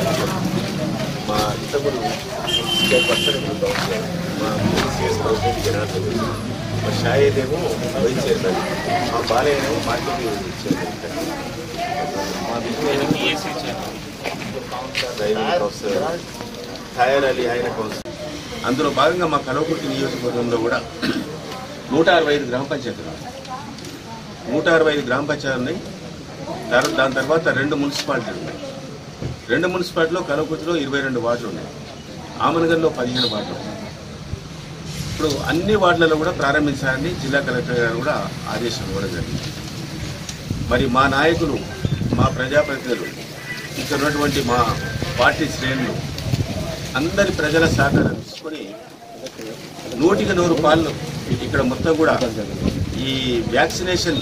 మా ఇంతకుడు 60% మా CS president Janardhan, మా షాయేదేమో వైస్ చైర్మన్, మా బాలయ్యేమో మార్కెటింగ్ చైర్మన్, మా డ్రైవింగ్ కౌన్సిలర్ ఖాయర్ అలీ ఆయన కౌన్సిలర్. అందులో భాగంగా మా కల్వకుర్తి నియోజకవర్గంలో కూడా 165 గ్రామ పంచాయతీలు 165 గ్రామ పంచాయతీలు ఉన్నాయి. దాని తర్వాత 2 మున్సిపాలిటీలు ఉన్నాయి. 2 మున్సిపాలిటీలో కల్వకుర్తిలో 22 వార్డులు ఉన్నాయి. ఆమనగర్లో 15 వార్డులు ఉన్నాయి. ఇప్పుడు అన్ని వార్డులలో కూడా ప్రారంభించాలని జిల్లా కలెక్టర్ గారు కూడా ఆదేశం ఇవ్వడం జరిగింది. మరి మా నాయకులు, మా ప్రజాప్రతినిధులు, ఇక్కడ ఉన్నటువంటి మా పార్టీ శ్రేణులు అందరి ప్రజల సహకారం తీసుకొని 100కి 100 పాలు ఇక్కడ మొత్తం కూడా ఈ వ్యాక్సినేషన్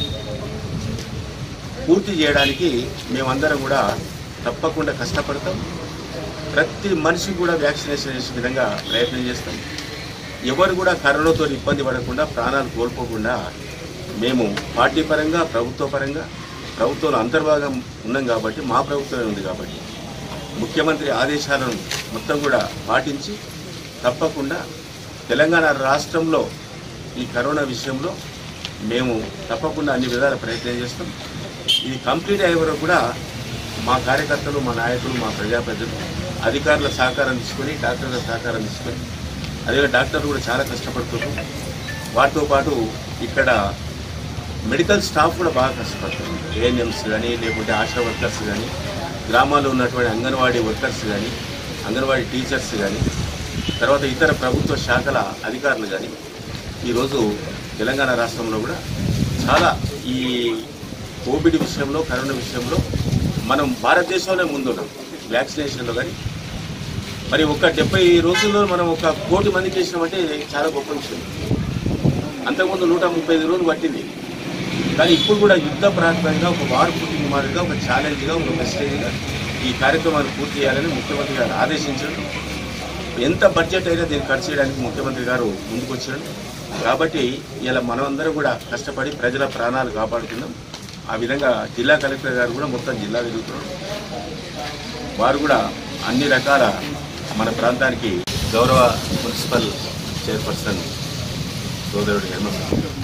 పూర్తి చేయడానికి మేమందరం కూడా తప్పకుండా కష్టపడతాం. ప్రతి మనిషికి కూడా వ్యాక్సినేషన్ చేసే విధంగా ప్రయత్నం చేస్తాం. ఎవరు కూడా కరోనాతో ఇబ్బంది పడకుండా, ప్రాణాలు కోల్పోకుండా మేము పార్టీ పరంగా, ప్రభుత్వ పరంగా, ప్రభుత్వంలో అంతర్భాగం ఉన్నాం కాబట్టి, మా ప్రభుత్వమే ఉంది కాబట్టి ముఖ్యమంత్రి ఆదేశాలను మొత్తం కూడా పాటించి తప్పకుండా తెలంగాణ రాష్ట్రంలో ఈ కరోనా విషయంలో మేము తప్పకుండా అన్ని విధాల ప్రయత్నం చేస్తాం. ఇది కంప్లీట్ అయ్యే వరకు కూడా మా కార్యకర్తలు, మా నాయకులు, మా ప్రజాప్రతినిధులు, అధికారుల సహకారం తీసుకొని, డాక్టర్ల సహకారం తీసుకొని, అదే డాక్టర్లు కూడా చాలా కష్టపడుతున్నారు. వాటితో పాటు ఇక్కడ మెడికల్ స్టాఫ్ కూడా బాగా కష్టపడుతున్నారు. ఏఎన్ఎంస్ కానీ, లేకుంటే ఆశా వర్కర్స్ కానీ, గ్రామాల్లో ఉన్నటువంటి అంగన్వాడీ వర్కర్స్ కానీ, అంగన్వాడీ టీచర్స్ కానీ, తర్వాత ఇతర ప్రభుత్వ శాఖల అధికారులు కానీ ఈరోజు తెలంగాణ రాష్ట్రంలో కూడా చాలా ఈ కోవిడ్ విషయంలో, కరోనా విషయంలో మనం భారతదేశంలో ముందున్నాం వ్యాక్సినేషన్లో. కానీ మరి ఒక 70 రోజుల్లో మనం 1 కోటి మందికి వేసినామంటే చాలా గొప్ప విషయం. అంతకుముందు 135 రోజులు పట్టింది. కానీ ఇప్పుడు కూడా యుద్ధ ప్రాతిపదికగా, ఒక వార్ పుట్టింగ్ మాదిరిగా, ఒక ఛాలెంజ్గా, ఒక మెసేజ్గా ఈ కార్యక్రమాన్ని పూర్తి చేయాలని ముఖ్యమంత్రి గారు ఆదేశించారు. ఎంత బడ్జెట్ అయినా దీన్ని ఖర్చు చేయడానికి ముఖ్యమంత్రి గారు ముందుకు వచ్చారు. కాబట్టి ఇలా మనమందరం కూడా కష్టపడి ప్రజల ప్రాణాలు కాపాడుతున్నాం. ఆ విధంగా జిల్లా కలెక్టర్ గారు కూడా మొత్తం జిల్లా తిరుగుతున్నారు. వారు కూడా అన్ని రకాల మన ప్రాంతానికి గౌరవ మున్సిపల్ చైర్పర్సన్ సోదరుడు హేమంత్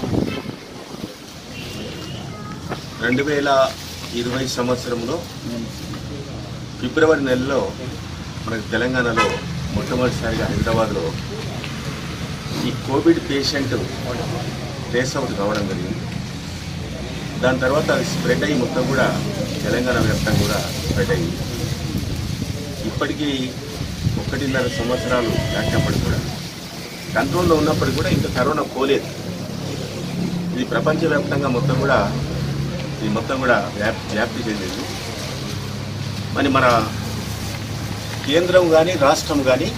2020 సంవత్సరంలో ఫిబ్రవరి నెలలో మనకు తెలంగాణలో మొట్టమొదటిసారిగా హైదరాబాద్లో ఈ కోవిడ్ పేషెంట్ ట్రేస్ అవుట్ కావడం జరిగింది. దాని తర్వాత అది స్ప్రెడ్ అయ్యి మొత్తం కూడా తెలంగాణ వ్యాప్తంగా కూడా స్ప్రెడ్ అయ్యింది. ఇప్పటికీ 1.5 సంవత్సరాలు దాటినప్పటికి కూడా కంట్రోల్లో ఉన్నప్పటికీ కూడా ఇంకా కరోనా పోలేదు. ఇది ప్రపంచవ్యాప్తంగా మొత్తం కూడా వ్యాప్తి చెందింది. మరి మన కేంద్రం కానీ, రాష్ట్రం కానీ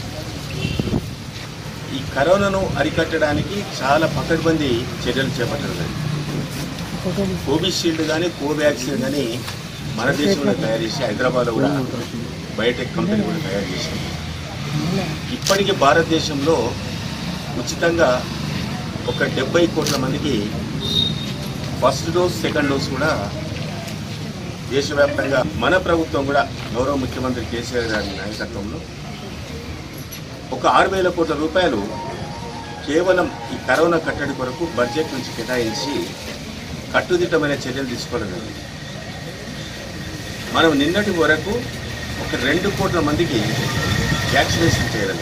ఈ కరోనాను అరికట్టడానికి చాలా పకడ్బందీ చర్యలు చేపట్టడం. కోవిషీల్డ్ కానీ, కోవాక్సిన్ కానీ మన దేశంలో తయారు చేసి హైదరాబాద్లో కూడా బయోటెక్ కంపెనీ కూడా తయారు చేసింది. ఇప్పటికీ భారతదేశంలో ఉచితంగా ఒక 70 కోట్ల మందికి ఫస్ట్ డోస్, సెకండ్ డోస్ కూడా దేశవ్యాప్తంగా మన ప్రభుత్వం కూడా గౌరవ ముఖ్యమంత్రి కేసీఆర్ గారి నాయకత్వంలో ఒక 6,000 కోట్ల రూపాయలు కేవలం ఈ కరోనా కట్టడి కొరకు బడ్జెట్ నుంచి కేటాయించి కట్టుదిట్టమైన చర్యలు తీసుకోవడం జరిగింది. మనం నిన్నటి వరకు ఒక 2 కోట్ల మందికి వ్యాక్సినేషన్ చేయడం.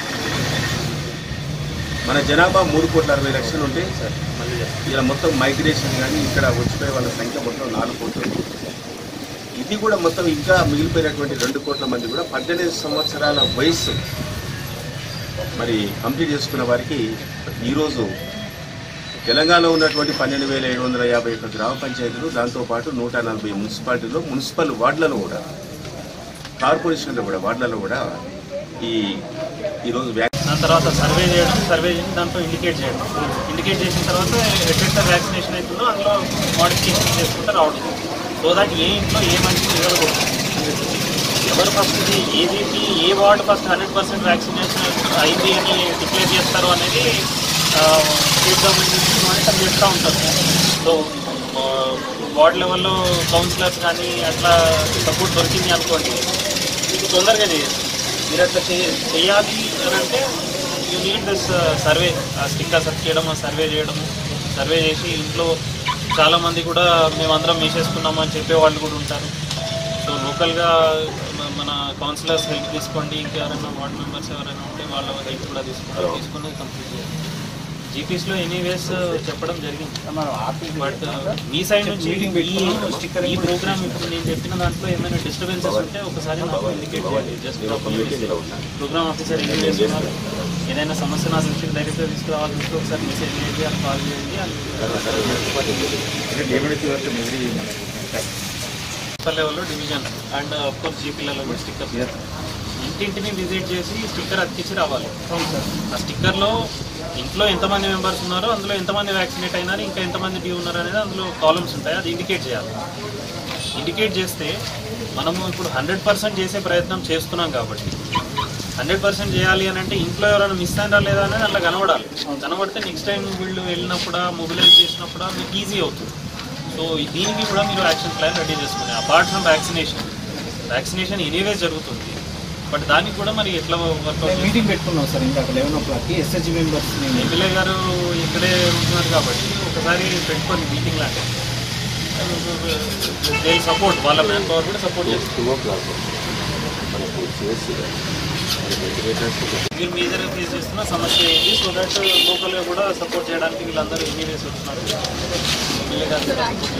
మన జనాభా 3,60,00,000 ఉంటే ఇలా మొత్తం మైగ్రేషన్ కానీ ఇక్కడ వచ్చిపోయే వాళ్ళ సంఖ్య మొత్తం 4 కోట్లు. ఇది కూడా మొత్తం ఇంకా మిగిలిపోయినటువంటి 2 కోట్ల మంది కూడా 18 సంవత్సరాల వయసు మరి కంప్లీట్ చేసుకున్న వారికి ఈరోజు తెలంగాణలో ఉన్నటువంటి 12,751 గ్రామ పంచాయతీలు, దాంతోపాటు 140 మున్సిపాలిటీలో, మున్సిపల్ వార్డులలో కూడా, కార్పొరేషన్లో కూడా, వార్డులలో కూడా ఈరోజు దాని తర్వాత సర్వే చేసి దాంట్లో ఇండికేట్ చేసిన తర్వాత ఎట్లా వ్యాక్సినేషన్ అవుతుందో అందులో మోడిఫికేషన్ చేసుకుంటూ రావడం. సో దాట్ ఏ ఇంట్లో ఏ మనిషి నిలబడకూడదు. ఎవరు ఫస్ట్ ఏ వార్డు ఫస్ట్ 100% వ్యాక్సినేషన్ అయింది అని డిక్లేర్ చేస్తారు అనేది స్టేట్ గవర్నమెంట్ నుంచి మానిటర్ చేస్తూ ఉంటారు. సో వార్డు లెవెల్లో కౌన్సిలర్స్ కానీ అట్లా సపోర్ట్ దొరికింది అనుకోండి, తొందరగా చేయొచ్చు. మీరు అట్లా చేయాలి అని అంటే యూ నీడ్ దిస్ సర్వే. ఆ స్టిక్కర్స్ అతికేయడము, సర్వే చేయడము, సర్వే చేసి ఇంట్లో చాలామంది కూడా మేమందరం వేసేసుకున్నాము అని చెప్పే వాళ్ళు కూడా ఉంటారు. సో లోకల్గా మన కౌన్సిలర్స్ హెల్ప్ తీసుకోండి, ఇంకెవరైనా వార్డ్ మెంబర్స్ ఎవరైనా ఉంటే వాళ్ళ హెల్ప్ కూడా తీసుకుని కంప్లీట్ చేయాలి. జీపీస్లో ఎనీవేస్ చెప్పడం జరిగింది. బట్ మీ సైడ్ నుంచి ఈ ప్రోగ్రామ్ ఇప్పుడు నేను చెప్పిన దాంట్లో ఏమైనా డిస్టర్బెన్సెస్ ఉంటే ఒకసారి నాకు ఇండికేట్ చేయాలి. జస్ట్ ప్రోగ్రామ్ ఆఫీసర్ ఎనీవేస్ ఉన్నారు, ఏదైనా సమస్య నా దృష్టికి డైరెక్ట్గా తీసుకురావాల్సి వస్తే ఒకసారి మెసేజ్ చేయండి, అని కాల్ చేయండి. లెవెల్లో డివిజన్ అండ్ అఫ్కోర్స్ జీపీ లెవెల్లో స్టిక్కర్ ఇంటింటిని విజిట్ చేసి స్టిక్కర్ అతికించి రావాలి. ఆ స్టిక్కర్లో ఇంట్లో ఎంతమంది మెంబర్స్ ఉన్నారో, అందులో ఎంతమంది వ్యాక్సినేట్ అయినారు, ఇంకా ఎంతమంది డ్యూ ఉన్నారు అనేది అందులో కాలమ్స్ ఉంటాయి. అది ఇండికేట్ చేయాలి. ఇండికేట్ చేస్తే మనము ఇప్పుడు 100% చేసే ప్రయత్నం చేస్తున్నాం కాబట్టి 100% చేయాలి అని అంటే ఇంట్లో ఎవరైనా మిస్ అయినా లేదా అనేది అట్లా కనబడాలి. కనబడితే నెక్స్ట్ టైం వీళ్ళు వెళ్ళినప్పుడు మొబిలైజ్ చేసినప్పుడు మీకు ఈజీ అవుతుంది. సో దీనికి కూడా మీరు యాక్షన్ ప్లాన్ రెడీ చేసుకుని అపార్ట్ ఫ్రమ్ వ్యాక్సినేషన్ ఎనీవేస్ జరుగుతుంది. బట్ దానికి కూడా మరి ఎట్లా వర్కౌట్ మీటింగ్ పెట్టుకున్నాం సార్ ఇంకా 11 o'clockకి ఎస్హెచ్జి మెంబర్స్. ఎమ్మెల్యే గారు ఇక్కడే ఉంటున్నారు కాబట్టి ఒకసారి పెట్టుకొని మీటింగ్ లాంటి దే సపోర్ట్, వాళ్ళ మ్యాన్ పవర్ కూడా సపోర్ట్ చేస్తారు. మీరు మేజర్గా ఫేస్ చేస్తున్న సమస్య ఏంటి, సో దట్ లోకల్గా కూడా సపోర్ట్ చేయడానికి వీళ్ళందరూ ఎనీవేస్ వస్తున్నారు. ఎమ్మెల్యే గారు సపోర్ట్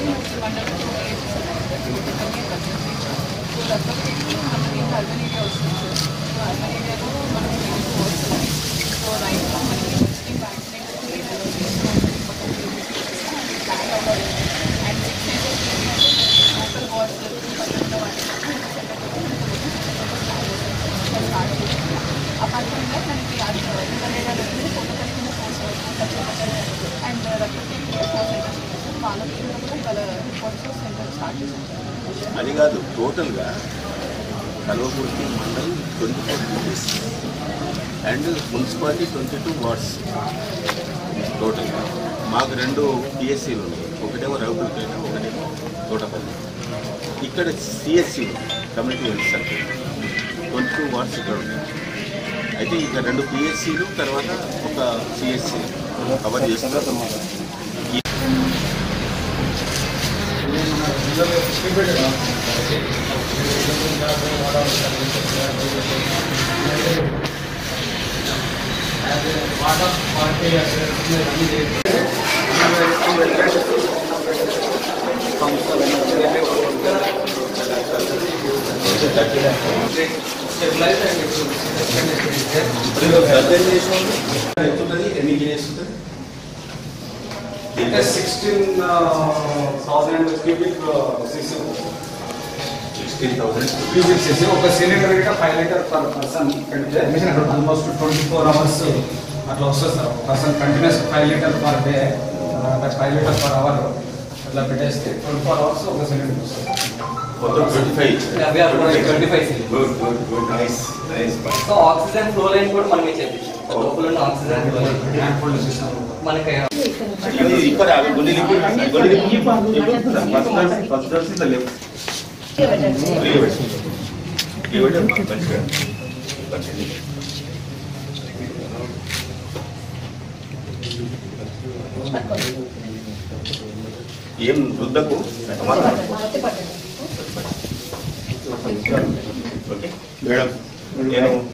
అది కాదు, టోటల్గా Kalwakurthy mandal 24 degrees and municipality 22 wards టోటల్గా. మాకు 2 పిఎస్సీలు ఉన్నాయి, ఒకటేమో రఘుపతిపేట, ఒకటేమో తోటపల్లి. ఇక్కడ CSC community health circle 22 wards ఇక్కడ ఉన్నాయి. అయితే ఇక 2 పిఎస్సీలు తర్వాత ఒక సిఎస్సి కవర్ చేస్తున్నారు. ఎన్ని గినేస్ ఉంటుంది? 16,000 cubic cc. 16,000 cubic cc. ఒక సిలిండర్ కి 5 litre per person almost 24 hours అట్లా వస్తుంది sir. Person continuous 5 litre per day, 5 litre per hour అట్లా పెట్టేస్తే 24 hours ఒక సిలిండర్ వస్తుంది. మొత్తం 25. 25 good good good, nice nice. So oxygen flow line కూడా మనమే చేపించాం. లోపల ఉన్న ఆక్సిజన్ ఫ్లో లైన్ మనకి ఇక్కడ కొన్ని లిక్విడ్ ఏం వృద్ధకు ఓకే మేడం, నేను